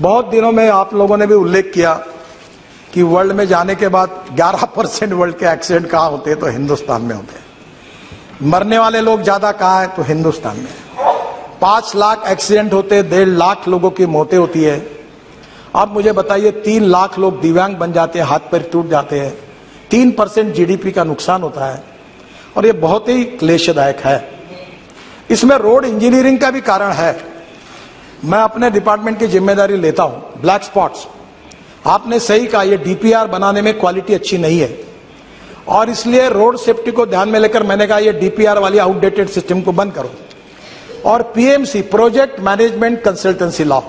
बहुत दिनों में आप लोगों ने भी उल्लेख किया कि वर्ल्ड में जाने के बाद 11% वर्ल्ड के एक्सीडेंट कहाँ होते हैं, तो हिंदुस्तान में होते हैं। मरने वाले लोग ज्यादा कहाँ है, तो हिंदुस्तान में। 5 लाख एक्सीडेंट होते हैं, 1.5 लाख लोगों की मौतें होती है। अब मुझे बताइए 3 लाख लोग दिव्यांग बन जाते हैं, हाथ पैर टूट जाते हैं, 3% जीडीपी का नुकसान होता है, और ये बहुत ही क्लेशदायक है। इसमें रोड इंजीनियरिंग का भी कारण है। मैं अपने डिपार्टमेंट की जिम्मेदारी लेता हूं। ब्लैक स्पॉट्स, आपने सही कहा, ये डीपीआर बनाने में क्वालिटी अच्छी नहीं है, और इसलिए रोड सेफ्टी को ध्यान में लेकर मैंने कहा ये डीपीआर वाली आउटडेटेड सिस्टम को बंद करो, और पीएमसी, प्रोजेक्ट मैनेजमेंट कंसल्टेंसी लाओ।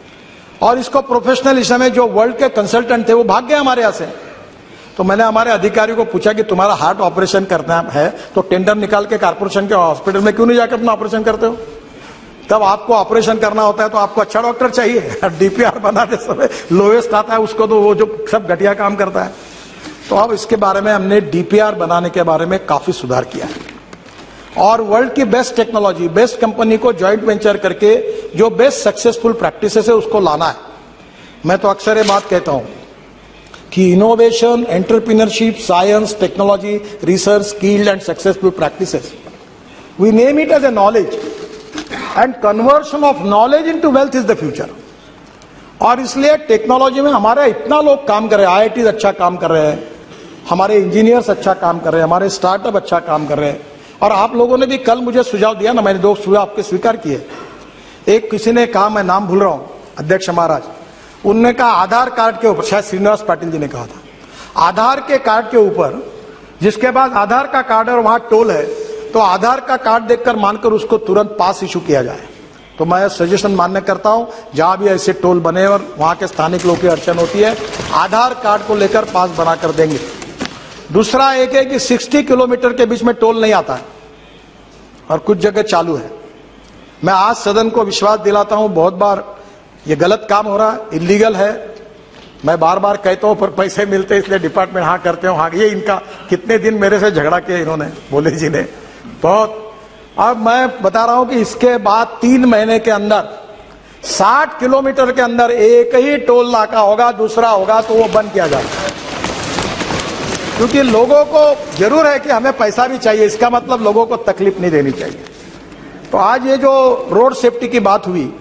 और इसको प्रोफेशनल, इस समय जो वर्ल्ड के कंसल्टेंट थे वो भाग गए हमारे यहां से। तो मैंने हमारे अधिकारियों को पूछा कि तुम्हारा हार्ट ऑपरेशन करना है तो टेंडर निकाल के कारपोरेशन के हॉस्पिटल में क्यों नहीं जाकर अपना ऑपरेशन करते हो? तब आपको ऑपरेशन करना होता है तो आपको अच्छा डॉक्टर चाहिए। डीपीआर बनाते समय लोएस्ट आता है उसको, तो वो जो सब घटिया काम करता है। तो अब इसके बारे में हमने डीपीआर बनाने के बारे में काफी सुधार किया है, और वर्ल्ड की बेस्ट टेक्नोलॉजी, बेस्ट कंपनी को ज्वाइंट वेंचर करके जो बेस्ट सक्सेसफुल प्रैक्टिसेस है उसको लाना है। मैं तो अक्सर ये बात कहता हूं कि innovation, entrepreneurship, science, technology, research, skilled and successful practices, we name it as a knowledge, and conversion of knowledge into wealth is the future. और इसलिए टेक्नोलॉजी में हमारे इतना लोग काम कर रहे हैं, आईआईटी अच्छा काम कर रहे हैं, हमारे इंजीनियर्स अच्छा काम कर रहे हैं, हमारे स्टार्टअप अच्छा काम कर रहे हैं। और आप लोगों ने भी कल मुझे सुझाव दिया ना, मैंने 2 सुझाव आपके स्वीकार किए। एक किसी ने कहा, मैं नाम भूल रहा हूं, अध्यक्ष महाराज, उनने कहा आधार कार्ड के ऊपर, शायद श्रीनिवास पाटिल जी ने कहा था, आधार के कार्ड के ऊपर, जिसके बाद आधार का कार्ड है और वहां टोल है, तो आधार का कार्ड देखकर मानकर उसको तुरंत पास इशू किया जाए। तो मैं सजेशन मान्य करता हूं, जहां भी ऐसे टोल बने और वहां के स्थानिक लोगों की अड़चन होती है, आधार कार्ड को लेकर पास बना कर देंगे। दूसरा एक है कि 60 किलोमीटर के बीच में टोल नहीं आता है, और कुछ जगह चालू है। मैं आज सदन को विश्वास दिलाता हूं, बहुत बार ये गलत काम हो रहा है, इलीगल है। मैं बार बार कहता हूं, पर पैसे मिलते इसलिए डिपार्टमेंट हाँ करते हो, हाँ। ये इनका कितने दिन मेरे से झगड़ा किया इन्होंने, बोले जी ने बहुत। अब मैं बता रहा हूं कि इसके बाद 3 महीने के अंदर 60 किलोमीटर के अंदर एक ही टोल नाका होगा, दूसरा होगा तो वो बंद किया जाएगा। क्योंकि लोगों को जरूर है कि हमें पैसा भी चाहिए, इसका मतलब लोगों को तकलीफ नहीं देनी चाहिए। तो आज ये जो रोड सेफ्टी की बात हुई,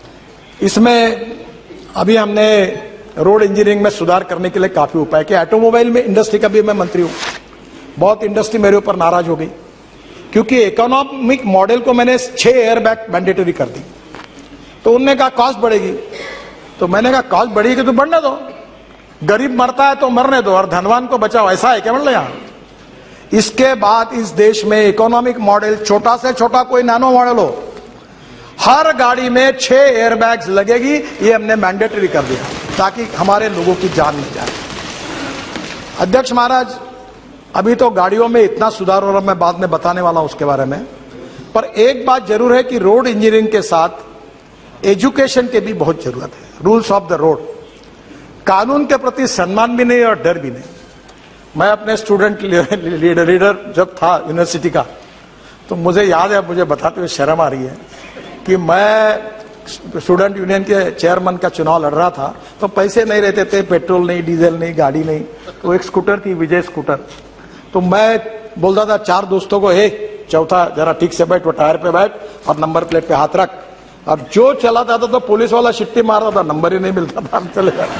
इसमें अभी हमने रोड इंजीनियरिंग में सुधार करने के लिए काफी उपाय किया। ऑटोमोबाइल में इंडस्ट्री का भी मैं मंत्री हूं, बहुत इंडस्ट्री मेरे ऊपर नाराज हो गई, क्योंकि इकोनॉमिक मॉडल को मैंने 6 एयरबैग मैंडेटरी कर दी। तो उन्होंने कहा कॉस्ट बढ़ेगी, तो मैंने कहा कॉस्ट बढ़ेगी तो बढ़ने दो, गरीब मरता है तो मरने दो और धनवान को बचाओ, ऐसा है क्या मतलब यहां? इसके बाद इस देश में इकोनॉमिक मॉडल, छोटा से छोटा कोई नैनो मॉडल हो, हर गाड़ी में 6 एयरबैग्स लगेगी, ये हमने मैंडेटरी कर दिया ताकि हमारे लोगों की जान मिल जाए। अध्यक्ष महाराज, अभी तो गाड़ियों में इतना सुधार हो रहा, मैं बाद में बताने वाला हूं उसके बारे में, पर एक बात जरूर है कि रोड इंजीनियरिंग के साथ एजुकेशन की भी बहुत जरूरत है। रूल्स ऑफ द रोड, कानून के प्रति सम्मान भी नहीं और डर भी नहीं। मैं अपने स्टूडेंट लीडर जब था यूनिवर्सिटी का, तो मुझे याद है, मुझे बताते हुए शर्म आ रही है कि मैं स्टूडेंट यूनियन के चेयरमैन का चुनाव लड़ रहा था, तो पैसे नहीं रहते थे, पेट्रोल नहीं, डीजल नहीं, गाड़ी नहीं, तो एक स्कूटर थी, विजय स्कूटर। तो मैं बोलता था 4 दोस्तों को, हे चौथा जरा ठीक से बैठ, वो टायर पे बैठ और नंबर प्लेट पे हाथ रख। अब जो चला जाता तो पुलिस वाला शिट्टी मार रहा था, नंबर ही नहीं मिलता था, हम चले जाते।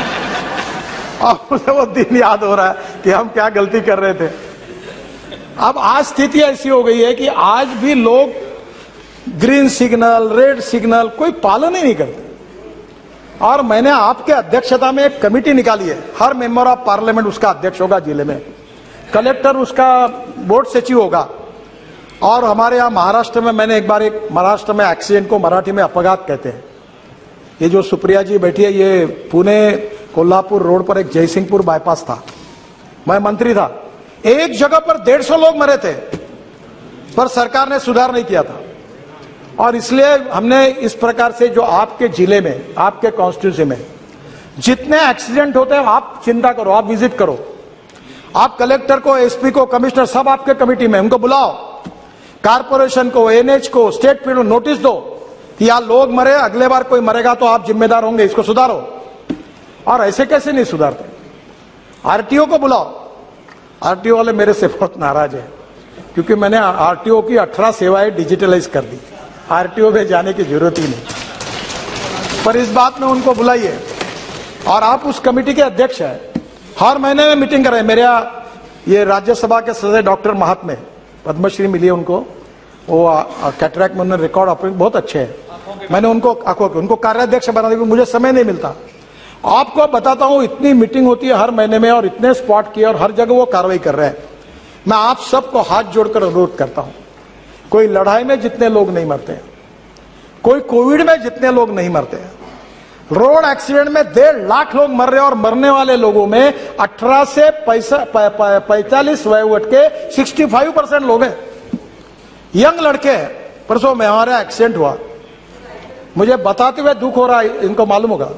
अब मुझे वो दिन याद हो रहा है कि हम क्या गलती कर रहे थे। अब आज स्थिति ऐसी हो गई है कि आज भी लोग ग्रीन सिग्नल, रेड सिग्नल कोई पालन ही नहीं करते। और मैंने आपके अध्यक्षता में एक कमेटी निकाली है, हर मेंबर ऑफ पार्लियामेंट उसका अध्यक्ष होगा जिले में, कलेक्टर उसका बोर्ड सचिव होगा। और हमारे यहाँ महाराष्ट्र में, मैंने एक बार महाराष्ट्र में एक्सीडेंट को मराठी में अपघात कहते हैं, ये जो सुप्रिया जी बैठी है, ये पुणे कोल्हापुर रोड पर एक जयसिंहपुर बाईपास था, मैं मंत्री था, एक जगह पर 150 लोग मरे थे, पर सरकार ने सुधार नहीं किया था। और इसलिए हमने इस प्रकार से, जो आपके जिले में, आपके कॉन्स्टिट्यूंसी में जितने एक्सीडेंट होते हैं, आप चिंता करो, आप विजिट करो, आप कलेक्टर को, एसपी को, कमिश्नर, सब आपके कमेटी में, उनको बुलाओ, कारपोरेशन को, एनएच को, स्टेट पे नोटिस दो कि यार लोग मरे, अगले बार कोई मरेगा तो आप जिम्मेदार होंगे, इसको सुधारो। और ऐसे कैसे नहीं सुधारते? आरटीओ को बुलाओ। आरटीओ वाले मेरे से बहुत नाराज है क्योंकि मैंने आरटीओ की 18 सेवाएं डिजिटलाइज कर दी। आरटीओ में जाने की जरूरत ही नहीं। पर इस बात में उनको बुलाइए। और आप उस कमेटी के अध्यक्ष हैं, हर महीने में मीटिंग कर रहे हैं। मेरे ये राज्यसभा के सदस्य डॉक्टर महात्मे, पद्मश्री मिली है उनको, वो कैटरैक्ट में उन्होंने रिकॉर्ड ऑपरेशन बहुत अच्छे हैं। मैंने उनको कार्याध्यक्ष बना दिया, मुझे समय नहीं मिलता। आपको बताता हूं, इतनी मीटिंग होती है हर महीने में और इतने स्पॉट किए और हर जगह वो कार्रवाई कर रहे हैं। मैं आप सबको हाथ जोड़कर अनुरोध करता हूं, कोई लड़ाई में जितने लोग नहीं मरते हैं, कोई कोविड में जितने लोग नहीं मरते हैं, रोड एक्सीडेंट में 1.5 लाख लोग मर रहे हैं और मरने वाले लोगों में 18 से 45 वयोवर्ष के 65% लोग हैं, यंग लड़के हैं। परसों में हमारा एक्सीडेंट हुआ, मुझे बताते हुए दुख हो रहा है, इनको मालूम होगा।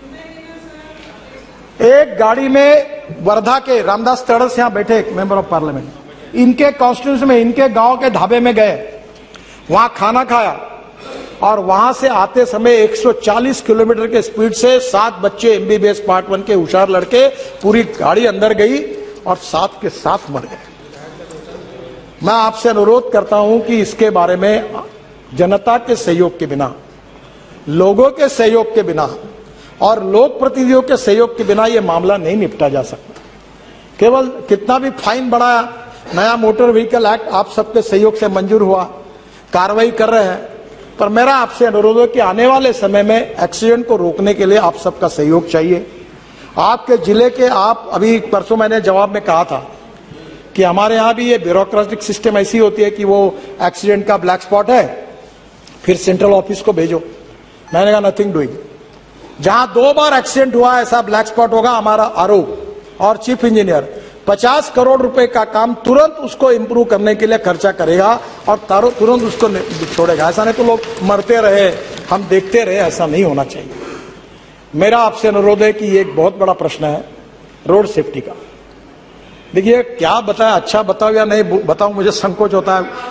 एक गाड़ी में वर्धा के रामदास तड़स यहां बैठे एक मेंबर ऑफ पार्लियामेंट, इनके कॉन्स्टिट्यूंसी में, इनके गांव के ढाबे में गए, वहां खाना खाया और वहां से आते समय 140 किलोमीटर के स्पीड से 7 बच्चे एमबीबीएस पार्ट 1 के होशियार लड़के, पूरी गाड़ी अंदर गई और 7 के 7 मर गए। मैं आपसे अनुरोध करता हूं कि इसके बारे में जनता के सहयोग के बिना, लोगों के सहयोग के बिना और लोक प्रतिनिधियों के सहयोग के बिना यह मामला नहीं निपटा जा सकता। केवल कितना भी फाइन बढ़ाया, नया मोटर व्हीकल एक्ट आप सबके सहयोग से मंजूर हुआ, कार्रवाई कर रहे हैं, पर मेरा आपसे अनुरोध है कि आने वाले समय में एक्सीडेंट को रोकने के लिए आप सबका सहयोग चाहिए। आपके जिले के आप अभी परसों मैंने जवाब में कहा था कि हमारे यहां भी ये ब्यूरोक्रेटिक सिस्टम ऐसी होती है कि वो एक्सीडेंट का ब्लैक स्पॉट है, फिर सेंट्रल ऑफिस को भेजो। मैंने कहा नथिंग डूइंग। जहां 2 बार एक्सीडेंट हुआ ऐसा ब्लैक स्पॉट होगा, हमारा आरोप और चीफ इंजीनियर 50 करोड़ रुपए का काम तुरंत उसको इंप्रूव करने के लिए खर्चा करेगा और तुरंत उसको छोड़ेगा। ऐसा नहीं तो लोग मरते रहे, हम देखते रहे, ऐसा नहीं होना चाहिए। मेरा आपसे अनुरोध है कि ये एक बहुत बड़ा प्रश्न है रोड सेफ्टी का। देखिए क्या बताया, अच्छा बताओ या नहीं बताऊं, मुझे संकोच होता है।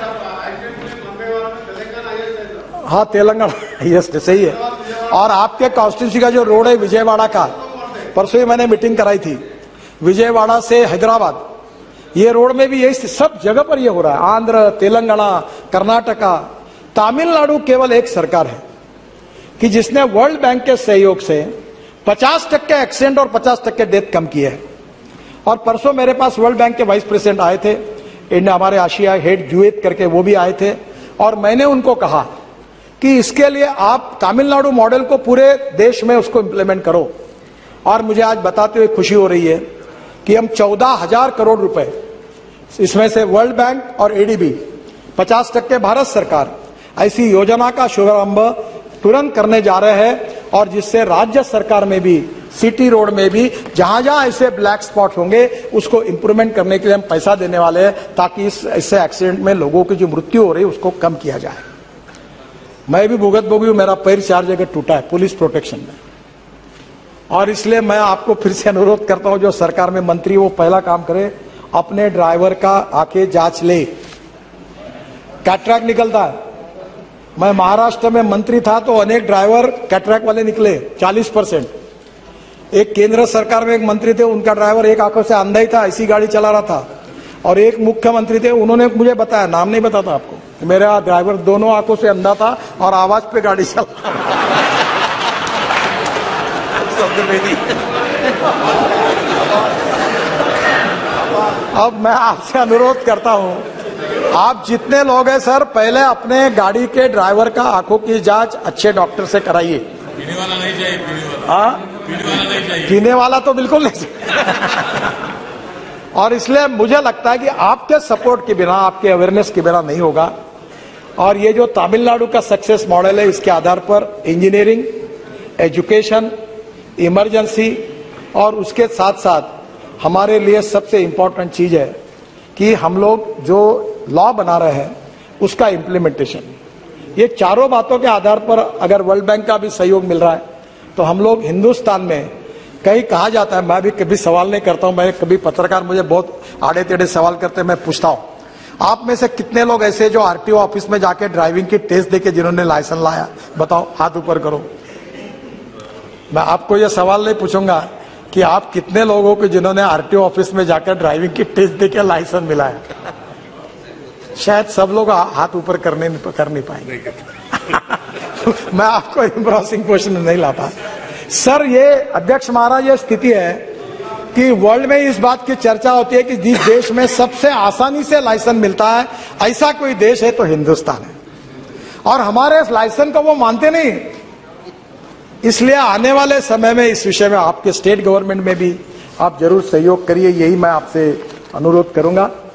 हाँ तेलंगाना, यस सही है। और आपके कॉन्स्टिट्यूंसी का जो रोड है विजयवाड़ा का, परसों ही मैंने मीटिंग कराई थी, विजयवाड़ा से हैदराबाद, ये रोड में भी यही सब जगह पर ये हो रहा है। आंध्र, तेलंगाना, कर्नाटका, तमिलनाडु केवल एक सरकार है कि जिसने वर्ल्ड बैंक के सहयोग से 50% एक्सीडेंट और 50% डेथ कम किए हैं। और परसों मेरे पास वर्ल्ड बैंक के वाइस प्रेसिडेंट आए थे, इंडिया हमारे आशिया हेड जुएत करके, वो भी आए थे और मैंने उनको कहा कि इसके लिए आप तमिलनाडु मॉडल को पूरे देश में उसको इंप्लीमेंट करो। और मुझे आज बताते हुए खुशी हो रही है कि हम 14,000 करोड़ रुपए, इसमें से वर्ल्ड बैंक और एडीबी 50% भारत सरकार, ऐसी योजना का शुभारंभ तुरंत करने जा रहे हैं। और जिससे राज्य सरकार में भी, सिटी रोड में भी जहां जहां ऐसे ब्लैक स्पॉट होंगे उसको इंप्रूवमेंट करने के लिए हम पैसा देने वाले हैं, ताकि इससे एक्सीडेंट में लोगों की जो मृत्यु हो रही है उसको कम किया जाए। मैं भी भुगत भोगी हूं, मेरा पैर 4 जगह टूटा है पुलिस प्रोटेक्शन में। और इसलिए मैं आपको फिर से अनुरोध करता हूं, जो सरकार में मंत्री वो पहला काम करे, अपने ड्राइवर का आके जांच ले। कैटरैक्ट निकलता है, मैं महाराष्ट्र में मंत्री था तो अनेक ड्राइवर कैटरैक्ट वाले निकले 40%। एक केंद्र सरकार में एक मंत्री थे, उनका ड्राइवर एक आंखों से अंधा ही था, ऐसी गाड़ी चला रहा था। और एक मुख्यमंत्री थे, उन्होंने मुझे बताया, नाम नहीं बताता आपको, मेरा ड्राइवर दोनों आंखों से अंधा था और आवाज पे गाड़ी चला अब मैं आपसे अनुरोध करता हूं, आप जितने लोग हैं सर, पहले अपने गाड़ी के ड्राइवर का आंखों की जांच अच्छे डॉक्टर से कराइए। पीने वाला नहीं चाहिए, पीने वाला नहीं चाहिए, पीने वाला तो बिल्कुल नहीं चाहिए। और इसलिए मुझे लगता है कि आपके सपोर्ट के बिना, आपके अवेयरनेस के बिना नहीं होगा। और ये जो तमिलनाडु का सक्सेस मॉडल है, इसके आधार पर इंजीनियरिंग, एजुकेशन, इमरजेंसी और उसके साथ साथ हमारे लिए सबसे इंपॉर्टेंट चीज है कि हम लोग जो लॉ बना रहे हैं उसका इम्प्लीमेंटेशन। ये चारों बातों के आधार पर अगर वर्ल्ड बैंक का भी सहयोग मिल रहा है तो हम लोग हिंदुस्तान में, कहीं कहा जाता है, मैं भी कभी सवाल नहीं करता हूं, मैं कभी पत्रकार मुझे बहुत आड़े टेढ़े सवाल करते हैं, मैं पूछता हूं, आप में से कितने लोग ऐसे जो आरटीओ ऑफिस में जाके ड्राइविंग की टेस्ट देके जिन्होंने लाइसेंस लाया? बताओ, हाथ ऊपर करो। मैं आपको यह सवाल नहीं पूछूंगा कि आप कितने लोगों को जिन्होंने आरटीओ ऑफिस में जाकर ड्राइविंग की टेस्ट देके लाइसेंस मिलाया। शायद सब लोग हाथ ऊपर कर नहीं पाएंगे। मैं आपको एम्ब्रोसिंग क्वेश्चन नहीं लाता। सर, ये अध्यक्ष महाराज, ये स्थिति है कि वर्ल्ड में इस बात की चर्चा होती है कि जिस देश में सबसे आसानी से लाइसेंस मिलता है, ऐसा कोई देश है तो हिंदुस्तान है। और हमारे इस लाइसेंस को वो मानते नहीं। इसलिए आने वाले समय में इस विषय में आपके स्टेट गवर्नमेंट में भी आप जरूर सहयोग करिए, यही मैं आपसे अनुरोध करूंगा।